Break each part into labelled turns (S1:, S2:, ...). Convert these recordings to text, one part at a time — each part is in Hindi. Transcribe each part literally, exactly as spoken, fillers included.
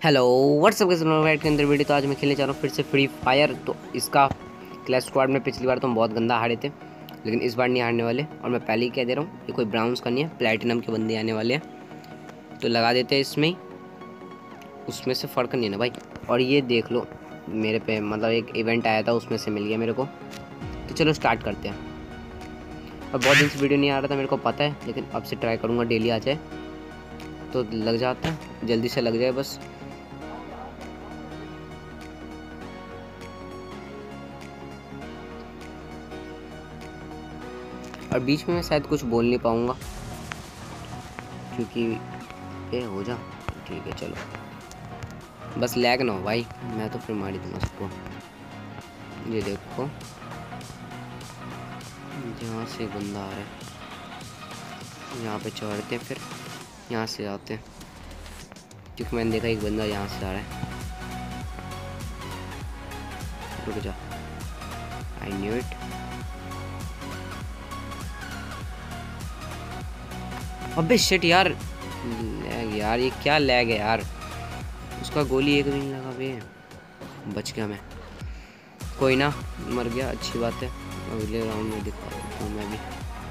S1: हेलो व्हाट्सअप के के अंदर वीडियो। तो आज मैं खेलने जा रहा हूँ फिर से फ्री फायर। तो इसका क्लैश स्क्वाड में पिछली बार तो हम बहुत गंदा हारे थे, लेकिन इस बार नहीं हारने वाले। और मैं पहले ही कह दे रहा हूँ, ये कोई ब्राउन्स का नहीं है, प्लेटिनम के बंदे आने वाले हैं। तो लगा देते हैं इसमें ही, उसमें से फ़र्क नहीं है ना भाई। और ये देख लो मेरे पे, मतलब एक इवेंट आया था उसमें से मिल गया मेरे को। तो चलो स्टार्ट करते हैं। और बहुत दिन से वीडियो नहीं आ रहा था मेरे को पता है, लेकिन अब से ट्राई करूँगा डेली आ जाए तो लग जाता है, जल्दी से लग जाए बस। और बीच में मैं शायद कुछ बोल नहीं पाऊँगा क्योंकि ये हो जा। ठीक है चलो, बस लैग ना हो भाई, मैं तो फिर मार ही दूँगा सबको। ये देखो यहाँ से बंदा आ रहा है, यहाँ पे चढ़ते हैं फिर यहाँ से आते हैं, क्योंकि मैंने देखा एक बंदा यहाँ से आ रहा है। रुक जा, आई न्यू इट। अबे शिट यार, लैग यार, ये क्या लैग है यार। उसका गोली एक भी नहीं लगा बे, बच गया मैं। कोई ना, मर गया, अच्छी बात है। अगले राउंड में दिखा देता हूँ मैं भी।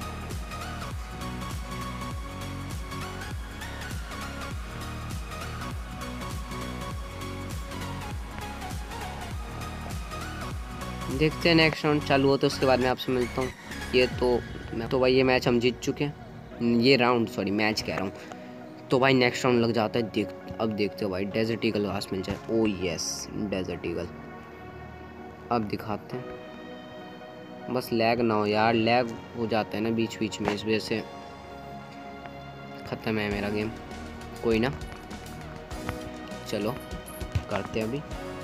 S1: देखते हैं नेक्स्ट राउंड चालू हो तो उसके बाद मैं आपसे मिलता हूँ। ये तो मैं तो भाई ये मैच हम जीत चुके हैं, ये राउंड सॉरी मैच कह रहा हूँ। तो भाई नेक्स्ट राउंड लग जाता है। देख अब देखते हो भाई, डेजर्ट ईगल घास मिल जाए। Oh yes, desert eagle. अब दिखाते हैं, बस लैग ना हो यार, लैग हो जाता है ना बीच बीच में, इस वजह से ख़त्म है मेरा गेम। कोई ना, चलो करते हैं अभी।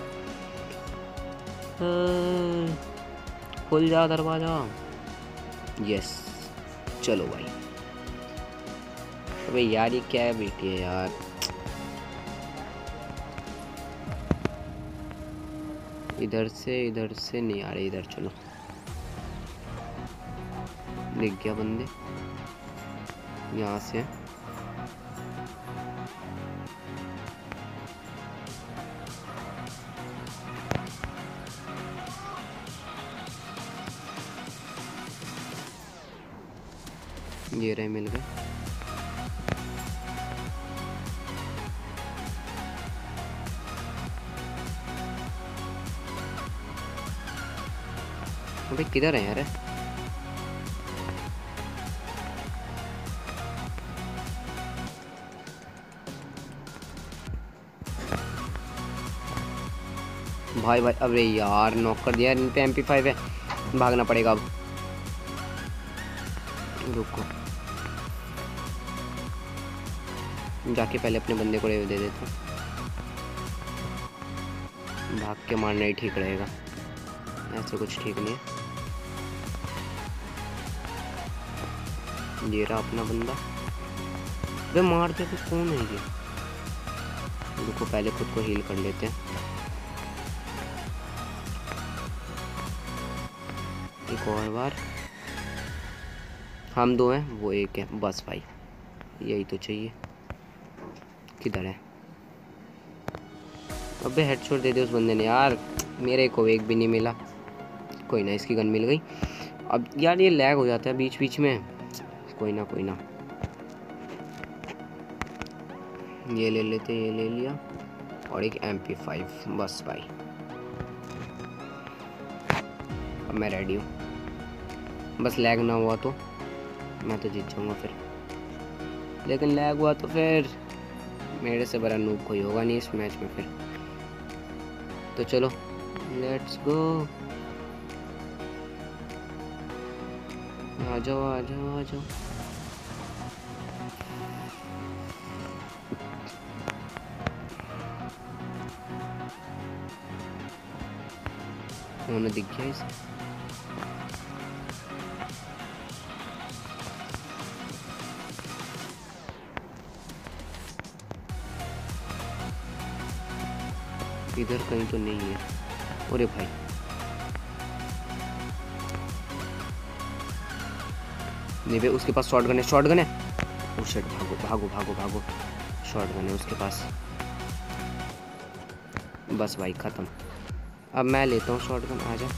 S1: खुल जा दरवाजा। यस चलो भाई। अबे यार ये क्या है बेटी है यार। इधर से इधर से नहीं आ रहे, इधर चलो। दिख गया बंदे यहाँ से। ये रहे, मिल गए। अबे किधर है यार। भाई भाई अबे यार नॉक कर दिया। इन पे एम पी फाइव है, भागना पड़ेगा अब। रुको, जाके पहले अपने बंदे को दे देता हूँ। भाग के मारना ही ठीक रहेगा, ऐसे कुछ ठीक नहीं है। ये रहा अपना बंदा। वे मार दे तो कौन है ये। रुको पहले खुद को हील कर लेते हैं। एक और बार। हम दो हैं, वो एक है, बस भाई यही तो चाहिए। किधर है। अबे हेडशॉट दे दे उस बंदे ने यार, मेरे को एक भी नहीं मिला। कोई ना, इसकी गन मिल गई। अब यार ये लैग हो जाता है बीच बीच में। कोई ना कोई ना, ये ले लेते, ये ले लिया। और एक एम पी फाइव, बस भाई अब मैं रेडी हूँ। बस लैग ना हुआ तो मैं तो जीत जाऊँगा फिर, लेकिन लैग हुआ तो फिर मेरे से बड़ा नूब कोई होगा नहीं इस मैच में फिर। तो चलो लेट्स गो, आ जाओ आ जाओ आ जाओ। होने दिख गया इसे। इधर कहीं तो नहीं है। अरे भाई नहीं बे, उसके पास शॉटगन है, शॉटगन है। ओ शिट, भागो भागो भागो भागो, शॉटगन है उसके पास। बस भाई ख़त्म। अब मैं लेता हूँ शॉटगन। आ जा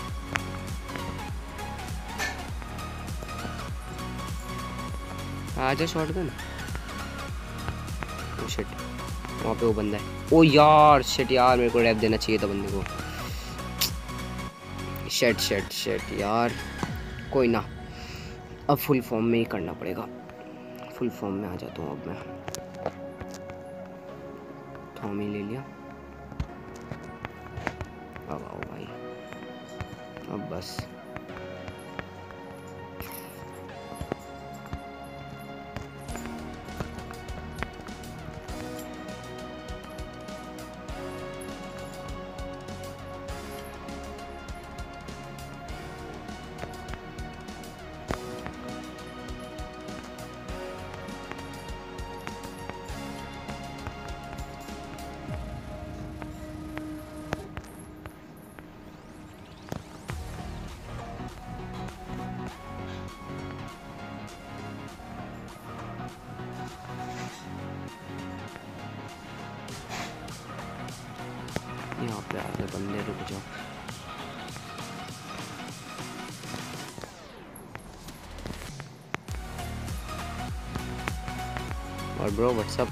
S1: आ जा शॉटगन। ओ शिट, वहाँ पे वो बंदा है। ओ यार शिट यार, मेरे को रैप देना चाहिए था बंदे को। शिट शिट शिट यार, कोई ना, अब फुल फॉर्म में ही करना पड़ेगा। फुल फॉर्म में आ जाता हूँ अब मैं। थॉम ही ले लिया। अब आओ भाई, अब बस। यहाँ पे आ गए बंदे, रुक जाओ। और ब्रो व्हाट्सअप।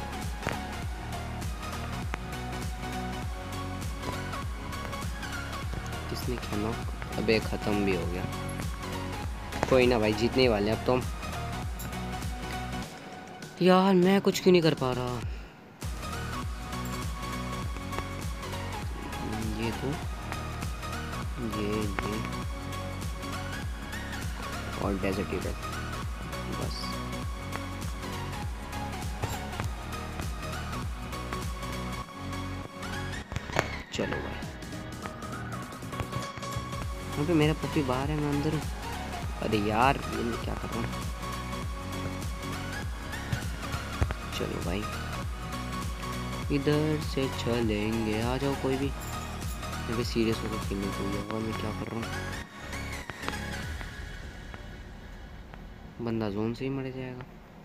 S1: किसने खेला? अबे ख़त्म भी हो गया। कोई ना भाई, जीतने ही वाले अब तो हम। यार मैं कुछ क्यों नहीं कर पा रहा। ये तो ये ये और डेजर्ट ईगल बस। चलो भाई, यहाँ पे मेरा पप्पी बाहर है, मैं अंदर हूँ। अरे यार मैं क्या कर रहा हूँ। चलो भाई इधर से चलेंगे, आ जाओ कोई भी। मैं भी सीरियस होकर खेलने को गया और मैं क्या कर रहा हूँ। बंदा जोन से ही मर जाएगा।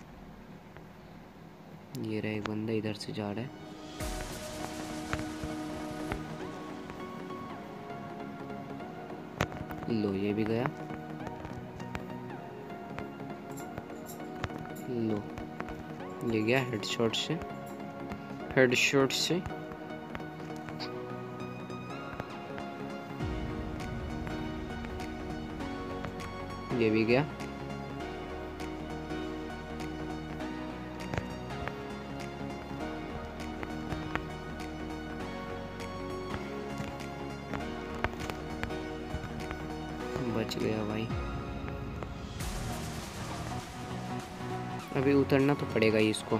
S1: ये रहा एक बंदा इधर से जा रहा है। लो ये भी गया। लो ये गया हेडशॉट से। हेडशॉट से ये भी गया। बच गया भाई। अभी उतरना तो पड़ेगा ही इसको।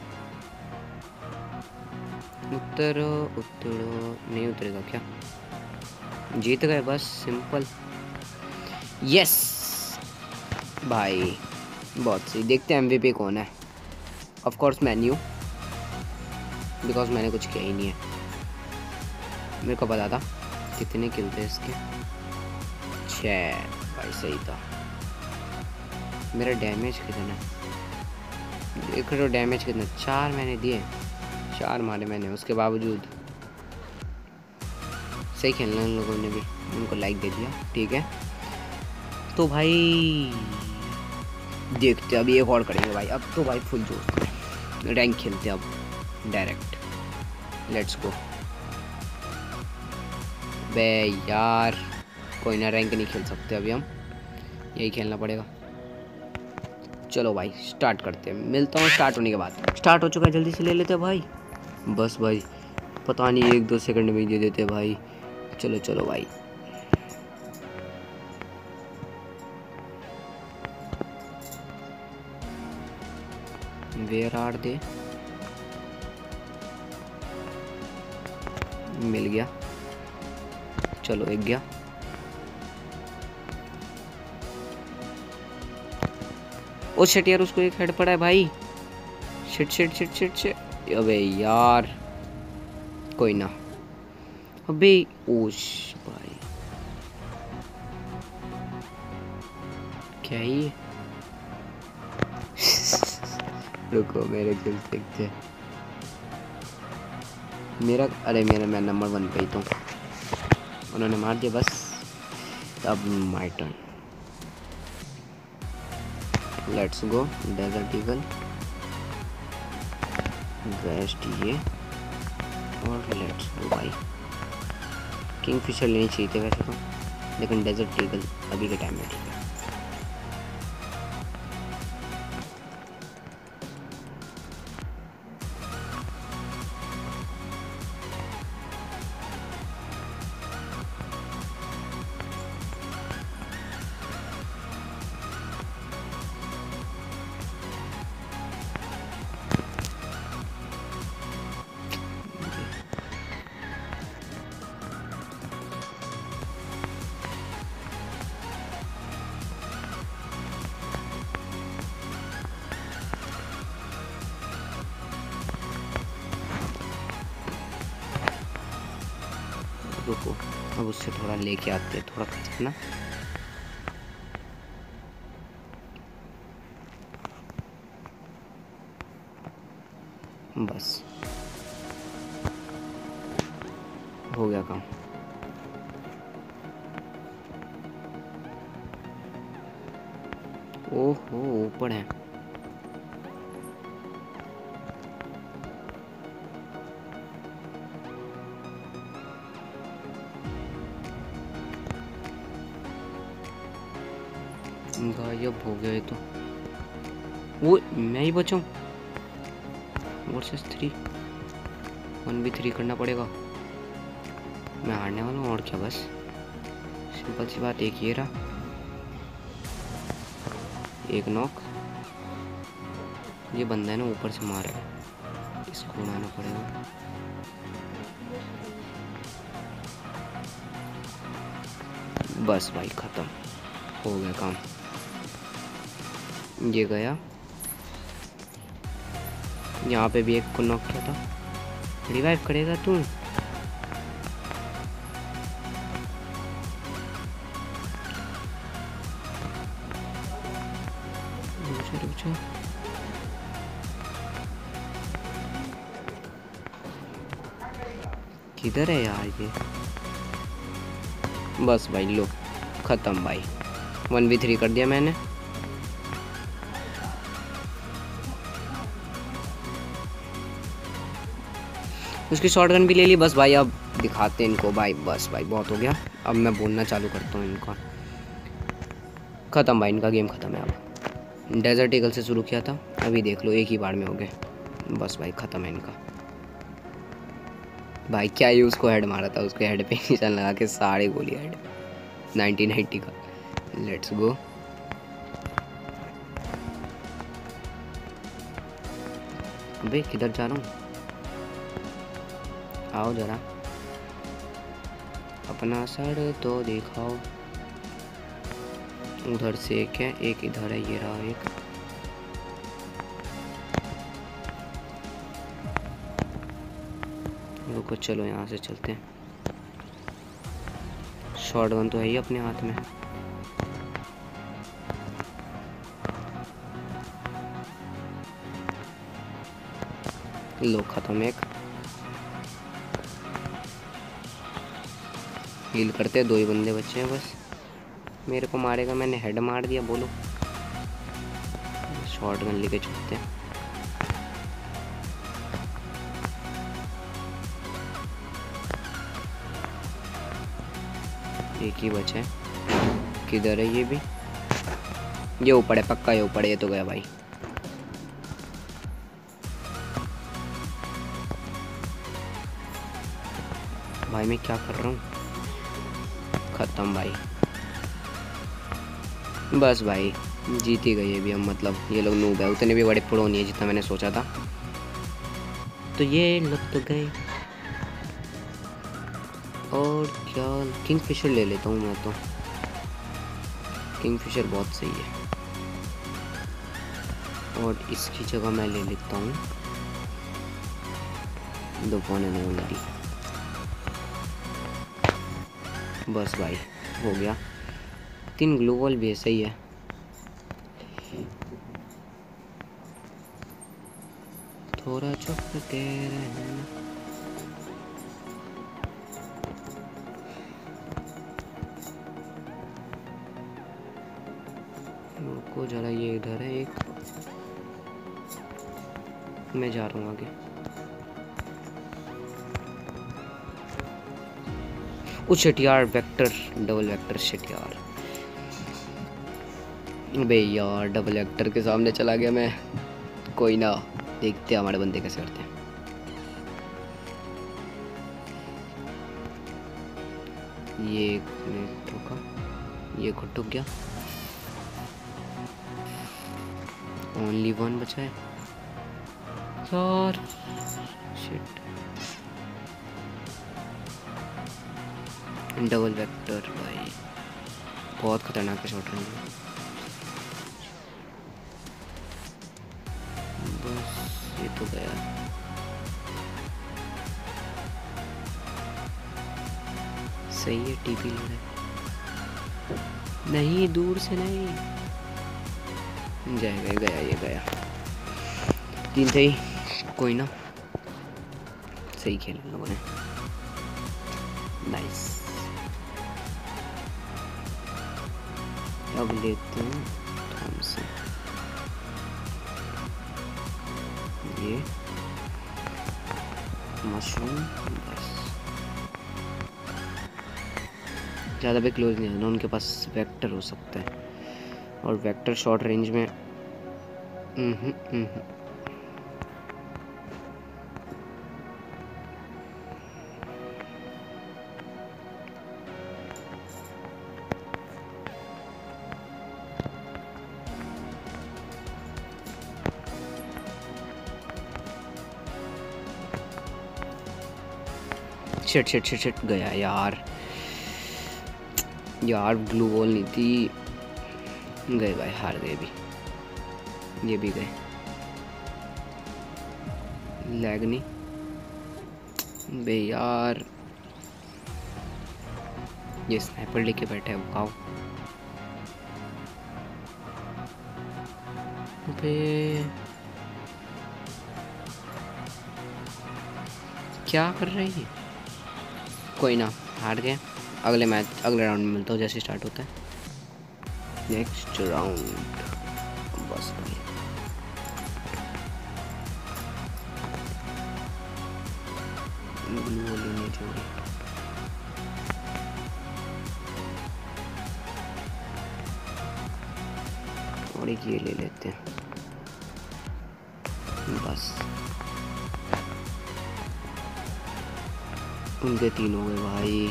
S1: उतरो उतरो, नहीं उतरेगा क्या? जीत गए बस, सिंपल। यस भाई, बहुत सही। देखते हैं एमवीपी कौन है। ऑफ कोर्स मैं नहीं हूँ, बिकॉज मैंने कुछ किया ही नहीं है। मेरे को पता था कितने किल थे इसके। छः भाई, सही था। मेरा डैमेज कितना देख रहे हो? डैमेज कितना? चार मैंने दिए, चार मारे मैंने, उसके बावजूद सही खेलना उन लोगों ने भी। उनको लाइक दे दिया, ठीक है। तो भाई देखते अभी एक और करेंगे भाई। अब तो भाई फुल जोश, रैंक खेलते अब डायरेक्ट। Let's go. बे यार कोई ना, रैंक नहीं खेल सकते अभी हम, यही खेलना पड़ेगा। चलो भाई स्टार्ट करते हैं, मिलता हूँ स्टार्ट होने के बाद। स्टार्ट हो चुका है, जल्दी से ले लेते हैं भाई। बस भाई पता नहीं एक दो सेकंड में ही दे देते भाई। चलो चलो भाई। Where are they? मिल गया। चलो एक गया। ओ शिट यार, उसको एक हेड पड़ा है भाई। Shit shit shit shit shit. अबे यार कोई ना। अबे ओश भाई, क्या ही है? रुको मेरे किल्स देखते। मेरा अरे मेरा मैं नंबर वन पे ही तो, उन्होंने मार दिया बस। अब my turn. Let's go desert eagle, waste ये, और लेट्स गो भाई। किंगफिशर लेनी चाहिए थी वैसे तो, लेकिन डेजर्ट ईगल अभी के टाइम में ठीक है। रुको, अब उससे थोड़ा लेके आते हैं, थोड़ा ना। बस हो गया काम। ओहो ऊपर है। गायब हो गया ये तो। वो मैं ही बचाऊं। Versus three, one B three करना पड़ेगा। मैं हारने वाला हूँ और क्या, बस सिंपल सी बात। एक ये रहा, एक नॉक। ये बंदा है ना ऊपर से मार रहा है, इसको उड़ाना पड़ेगा। बस भाई खत्म हो गया काम। ये गया, यहाँ पे भी एक को नॉक किया था। रिवाइव करेगा तू? रुक जा। किधर है यार ये? बस भाई लो खत्म भाई, वन वी थ्री कर दिया मैंने। उसकी शॉटगन भी ले ली। बस भाई अब दिखाते हैं इनको भाई। बस भाई बहुत हो गया, अब मैं बोलना चालू करता हूँ इनका। ख़त्म भाई, इनका गेम ख़त्म है। अब डेजर्ट ईगल से शुरू किया था, अभी देख लो एक ही बार में हो गए। बस भाई ख़त्म है इनका। भाई क्या ही उसको हेड मारा था, उसके हेड पे निशान लगा के सारे गोली हेड। नाइनटीन एटी का। Let's go. अबे किधर जा रहा हूँ? आओ जरा, अपना सर तो दिखाओ। उधर से एक है, एक इधर है, ये रहा एक। रुको चलो यहाँ से चलते हैं। शॉटगन तो है ही अपने हाथ में। लो खत्म एक। हील करते, दो ही बंदे बचे हैं बस। मेरे को मारेगा, मैंने हेड मार दिया। बोलो, शॉटगन लेके चलते हैं। एक ही बचा है। किधर है ये भी? ये ऊपर है पक्का, ये ऊपर है। ये तो गया भाई। भाई मैं क्या कर रहा हूँ? खत्म भाई। बस भाई जीत ही गई ये भी हम। मतलब ये लोग नूब है, उतने भी बड़े प्रो नहीं है जितना मैंने सोचा था। तो ये लोग तो गए। और क्या, किंगफिशर ले लेता हूँ मैं तो। किंगफिशर बहुत सही है। और इसकी जगह मैं ले लेता हूँ दो पौने नौ। बस भाई हो गया। तीन ग्लोबल भी है, सही है। थोड़ा चुप के रहना। रुको जरा, ये इधर है एक, मैं जा रहा हूँ आगे। ओ शिट यार, वेक्टर, डबल वेक्टर, शिट यार, बे यार डबल वेक्टर के सामने चला गया मैं। कोई ना, देखते हैं हमारे बंदे कैसे करते हैं। ये ठोका, ये खुद ठुक गया। ओनली वन बचा है यार, शिट। डबल वेक्टर भाई बहुत खतरनाक है शॉट रेंज में। बस ये तो गया। सही है, टीपी ले रहा है। नहीं, दूर से नहीं जाएगा, गया ये गया। तीन सही, कोई ना, सही खेला लोगों ने, नाइस। अब लेते हैं थॉमसन, ये मशरूम, बस ज़्यादा भी क्लोज नहीं आना, उनके पास वेक्टर हो सकता है, और वेक्टर शॉर्ट रेंज में hmm hmm shit shit shit shit, गया यार, यार ग्लू वॉल नहीं थी, गए भाई, हार गए भी, ये भी गए। लैग नहीं बे यार, ये स्नाइपर लेके बैठे हैं, आओ बे, क्या कर रही है। कोई ना, हार गए, अगले मैच अगले राउंड में मिलता हूँ जैसे स्टार्ट होता है नेक्स्ट राउंड। बस भाई ग्लू लेने चाहिए, और एक ये ले लेते हैं, बस उनके तीन हो गए भाई।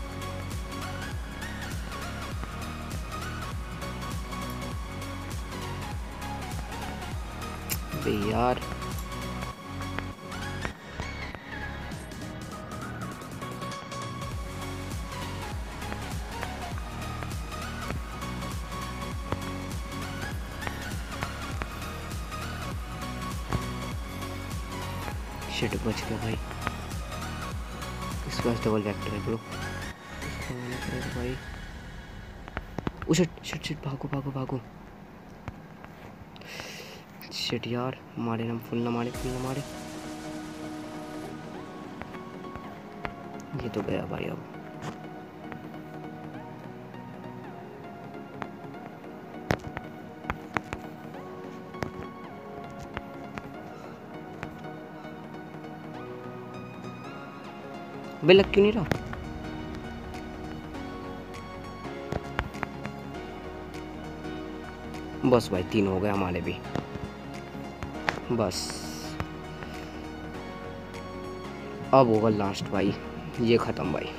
S1: बे यार शिट, बच गया भाई। इसके पास डबल वेक्टर है ब्रो, भाई। ओ शिट शिट शिट, भागो भागो भागो, शिट यार, मारे ना, फुल ना मारे, फुल ना मारे, ये तो गया भाई। अब बे लग क्यों नहीं रहा। बस भाई, तीन हो गए हमारे भी, बस अब होगा लास्ट भाई, ये खत्म भाई।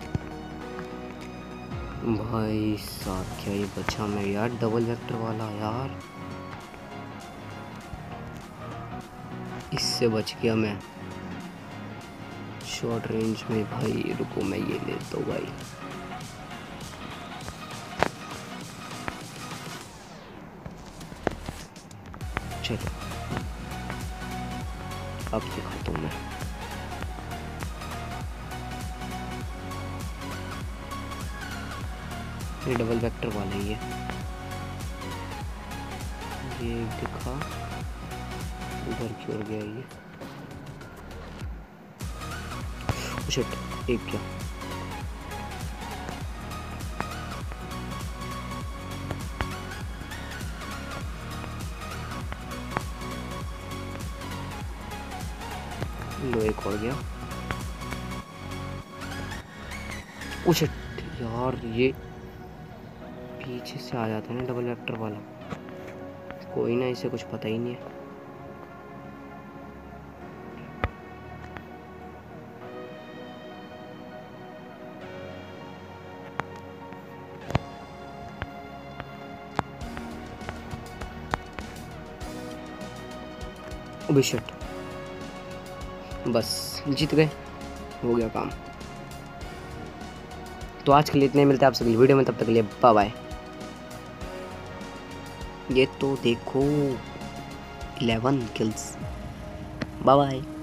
S1: भाई साहब क्या ये बचा मैं यार, डबल वेक्टर वाला यार, इससे बच गया मैं शॉर्ट रेंज में भाई। रुको मैं ये लेता हूँ भाई, चलो अब दिखाता हूँ मैं। ये डबल वेक्टर वाला ही है, ये दिखा, उधर की ओर गया ये, शिट एक क्या, लो एक और गया। ओ शिट यार, ये पीछे से आ जाता है ना डबल वेक्टर वाला। कोई ना, इसे कुछ पता ही नहीं है। अबे शिट, बस जीत गए, हो गया काम। तो आज के लिए इतने, मिलते हैं आपसे अगली वीडियो में, तब तक के लिए बाय बाय। ये तो देखो इलेवन किल्स, बाय बाय।